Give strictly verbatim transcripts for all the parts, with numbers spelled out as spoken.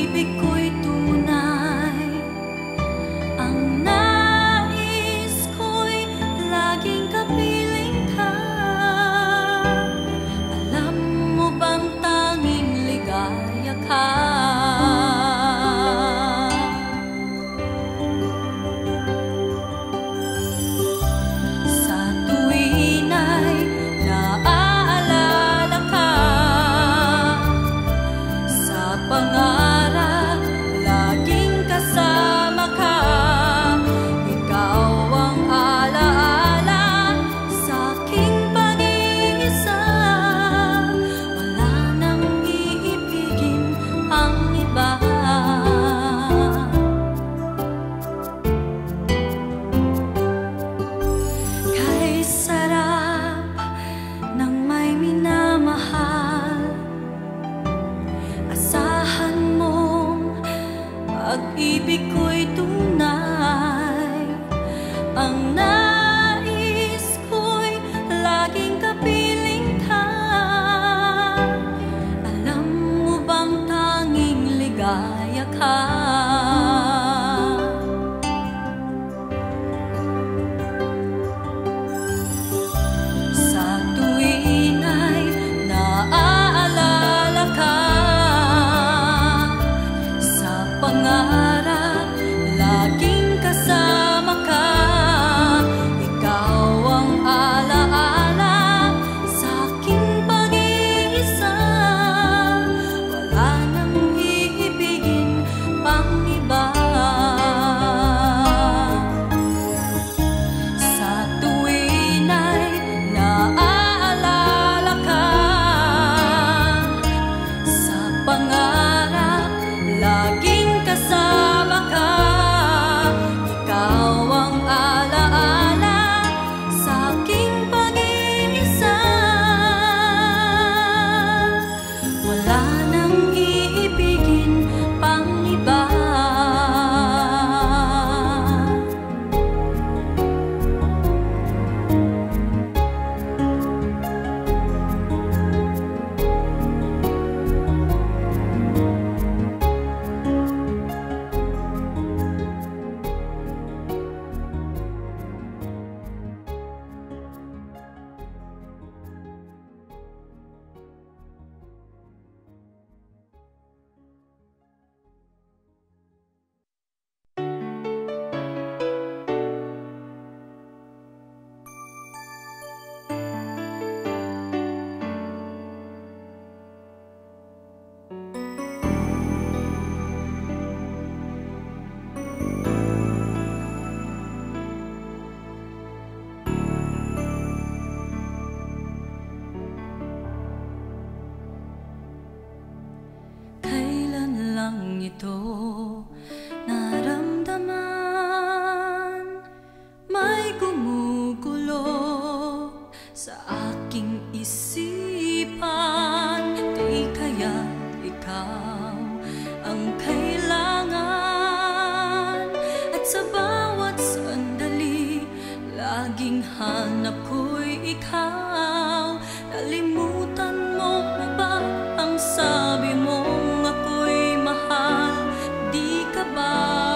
hanap ko'y ikaw. Nalimutan mo na ba ang sabi mong ako'y mahal? Di ka ba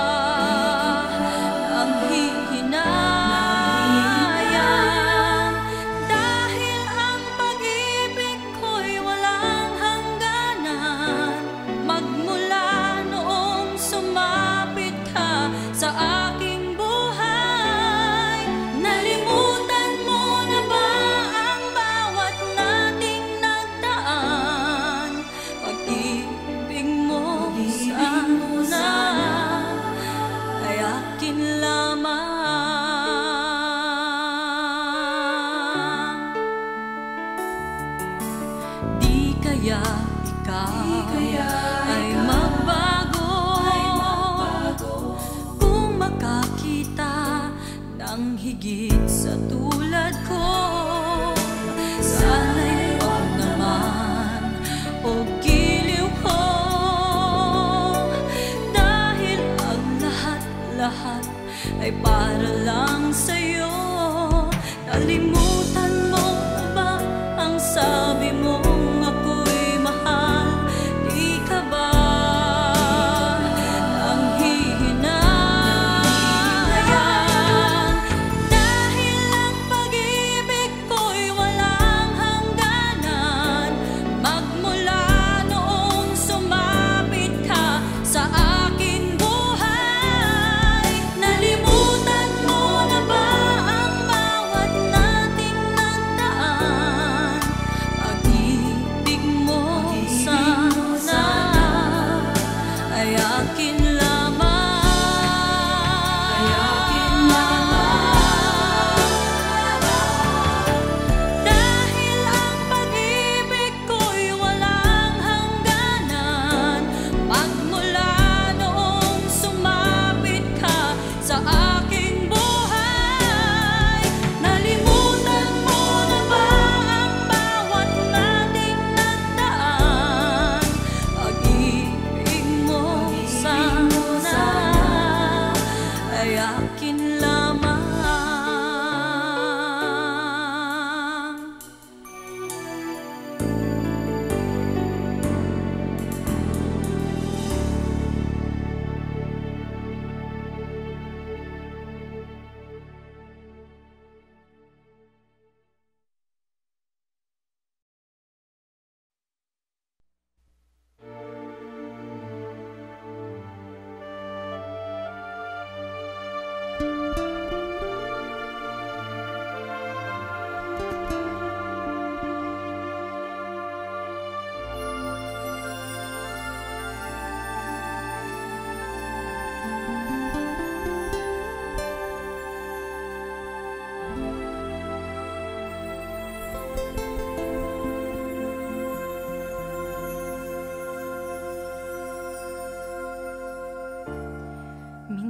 nanghihinayang? Dahil ang pag-ibig ko'y walang hangganan. Magmula noong sumapit ka sa aking higit sa tulad ko. Sana'y wag naman o giliw ko, dahil ang lahat-lahat ay para lang sa'yo. Nalimutan mo na ba ang sabi mong ako'y mahal? Di ka ba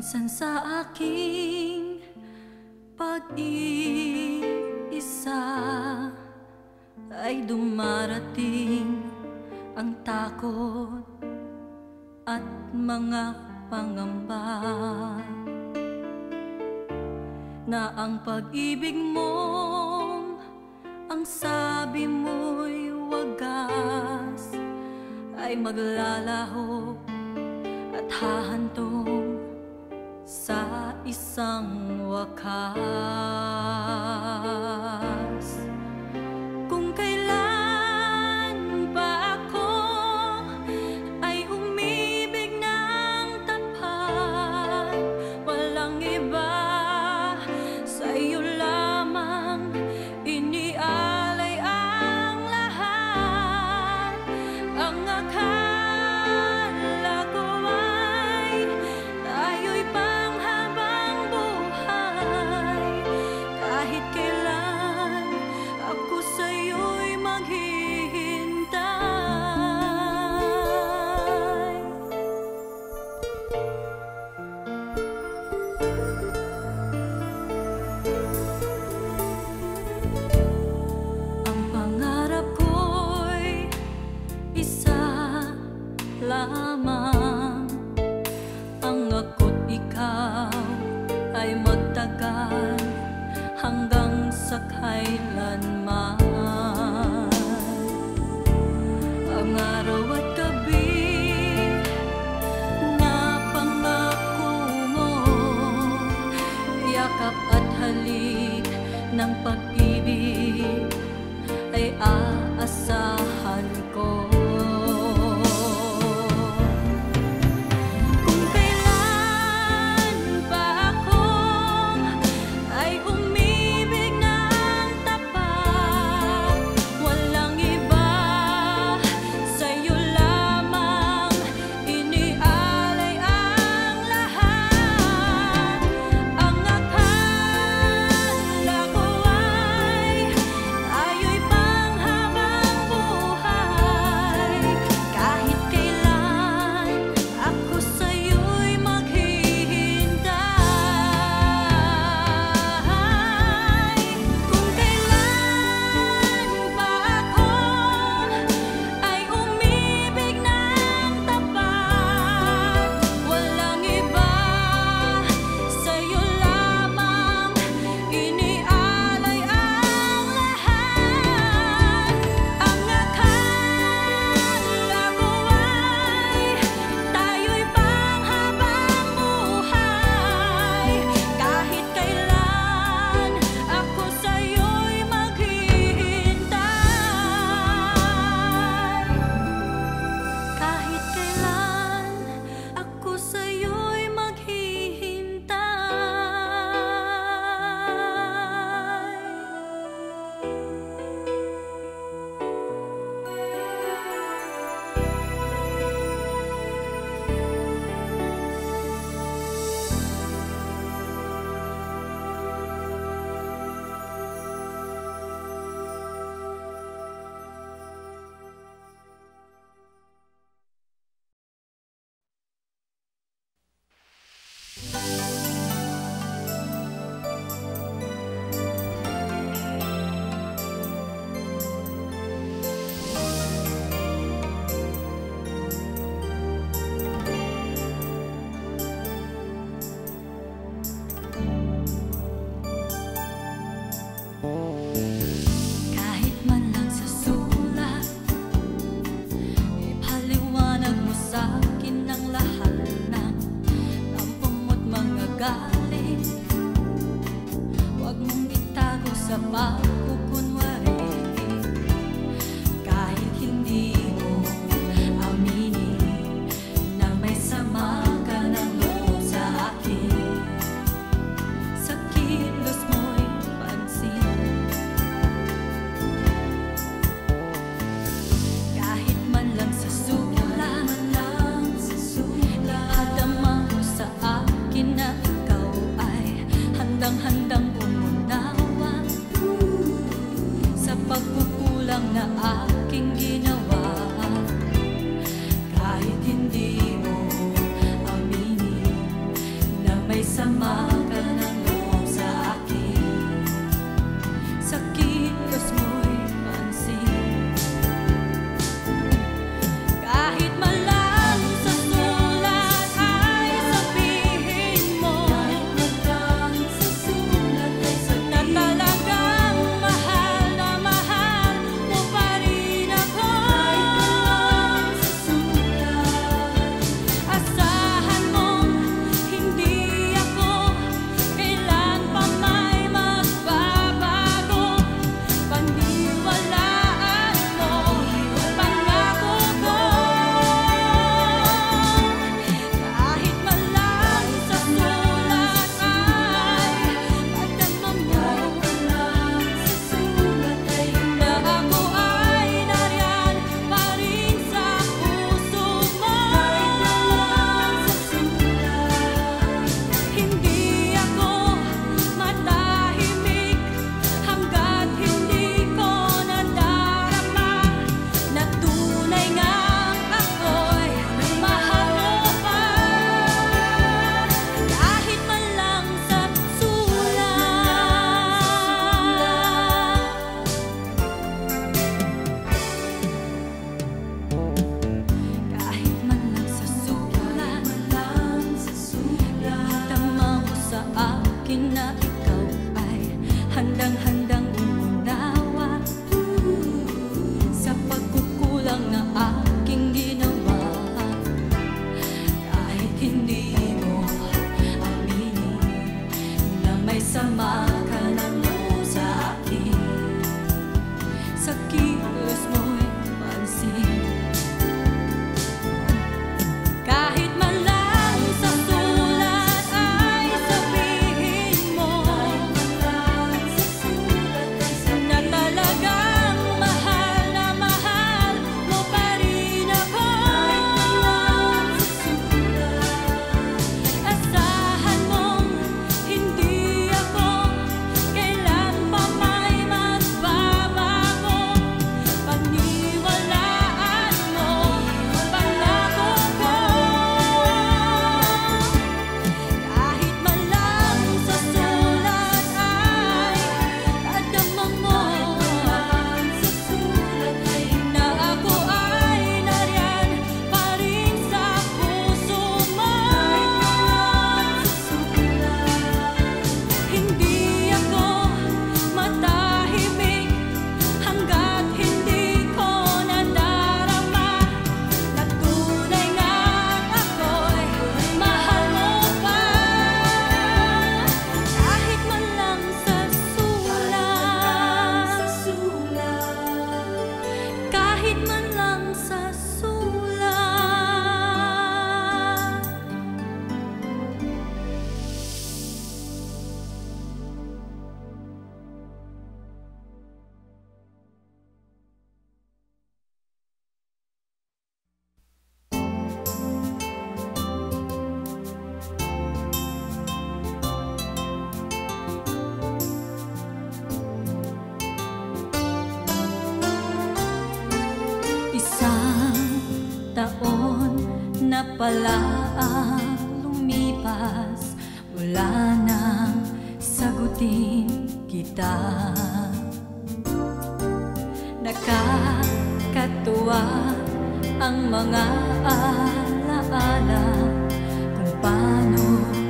Minsan sa aking pag-iisa ay dumarating ang takot at mga pangamba na ang pag-ibig mong ang sabi mo'y wagas ay maglalaho at hahantong sa isang wakas. Kung kailan pa ako ay umibig ng tapat, walang iba, sa iyo lamang inialay ang lahat. Ang akala ko ay tayo'y panghabang buhay, kahit kailan ako sa'yo'y maghihintay. Ang pangarap ko'y isa lamang, ang ako't ikaw ay magtagal hanggang sa kailanman. Ang araw at gabi na pangako mo, yakap at halik ng pag-ibig ay aasahan ko. Kung kailan pa ako ay umibig ng tapat, walang iba, sa'yo lamang inialay ang lahat. Ang akala ko ay tayo'y panghabang buhay, kahit kailan ako sa'yo'y maghihintay. Kung kailan pa ako ay umibig ng tapat, walang iba, sa'yo lamang inialay ang lahat. Ang akala ko ay tayo'y panghabang buhay, kahit kailan ako sa'yo'y maghihintay. Kahit kailan ako sa'yo'y kahit man lang sa sulat, ipaliwanag mo sa'kin ang lahat ng tampo mo't mga galing. Huwag mong itago sa pagkukunwari, kahit hindi mo aminin na may sama ka ng loob sa akin. Sa kilos mo'y pansin, kahit man lang sa sulat, hadama mo sa akin na ikaw ay handang-handang umunawa. pala ang lumipas, wala nang sagutin kita. Nakakatuwa ang mga alaala kung paano